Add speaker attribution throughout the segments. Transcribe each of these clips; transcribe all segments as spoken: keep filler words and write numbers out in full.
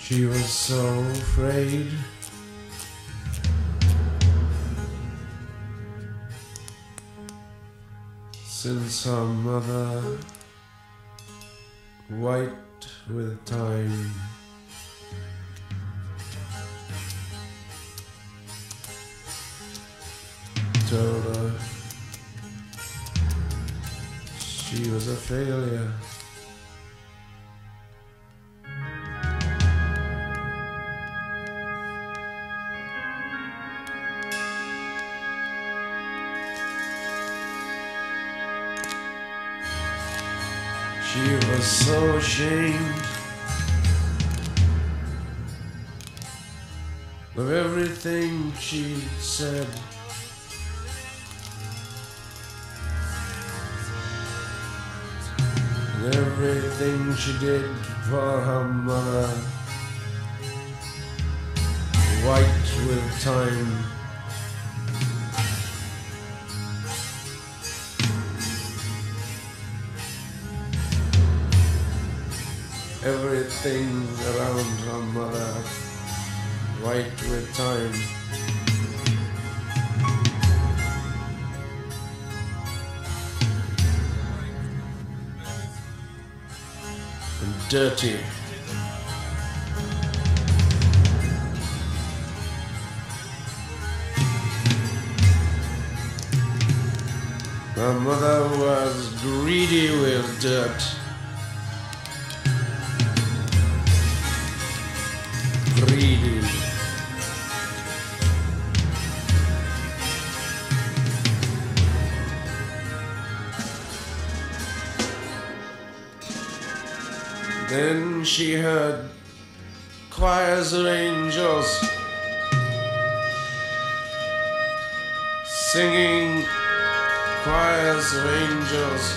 Speaker 1: She was so afraid. Since her mother, white with time, told her she was a failure. She was so ashamed of everything she said. And everything she did for her mother, white with time. Everything around her mother, white with time. And dirty. Her mother was greedy with dirt. Greedy. Then she heard choirs of angels singing, choirs of angels,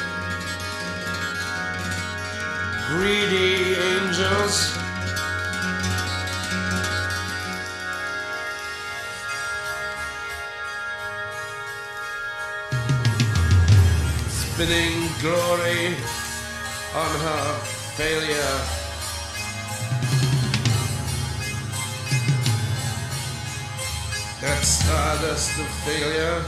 Speaker 1: greedy angels. Spinning glory on her failure. That stardust of failure,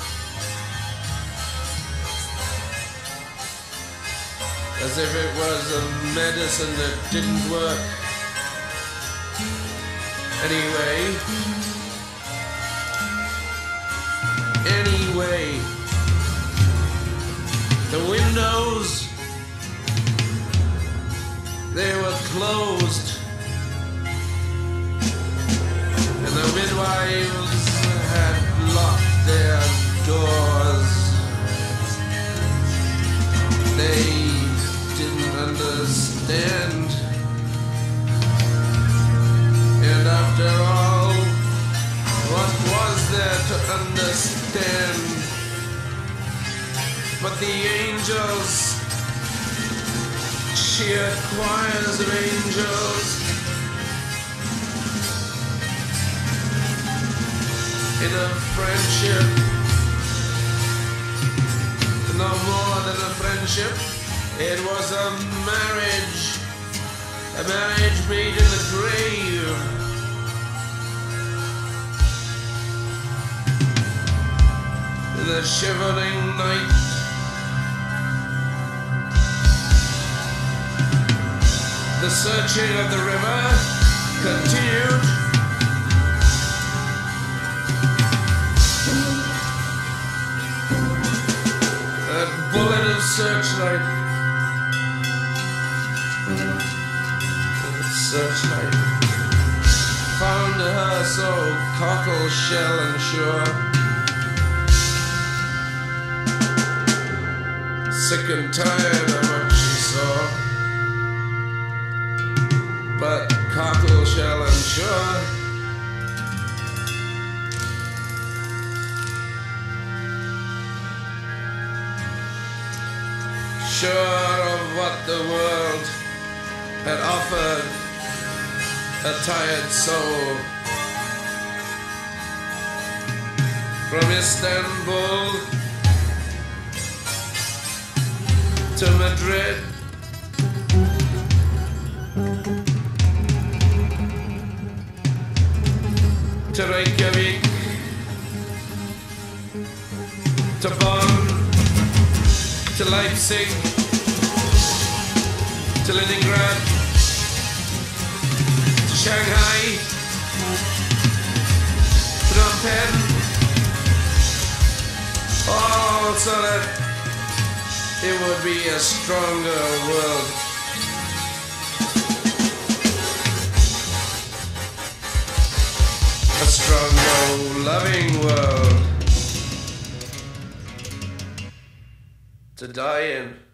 Speaker 1: as if it was a medicine that didn't work. Anyway, anyway. The windows, they were closed, and the midwives had locked their doors. They didn't understand, and after all, what was there to understand? But the angels, sheer choirs of angels, in a friendship, no more than a friendship, it was a marriage, a marriage made in the grave. In the shivering night, the searching of the river continued. That bullet of searchlight, that searchlight found her so cockle shell and sure, sick and tired of what she saw. But cockle shell and sure, sure of what the world had offered a tired soul. From Istanbul to Madrid, to Reykjavik, to Bonn, to Leipzig, to Leningrad, to Shanghai, Phnom Penh, all so that it would be a stronger world. A stronger, loving world to die in.